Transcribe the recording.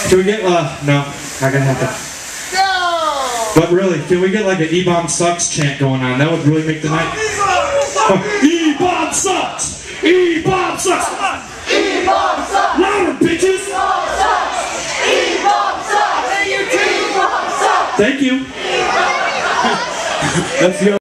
Can we get, no, not gonna happen. But really, can we get like an E-Bomb Sucks chant going on? That would really make the night. E-Bomb Sucks! E-Bomb Sucks! E-Bomb Sucks! Louder, bitches! E-Bomb Sucks! E-Bomb Sucks! E-Bomb Sucks! Thank you. That's the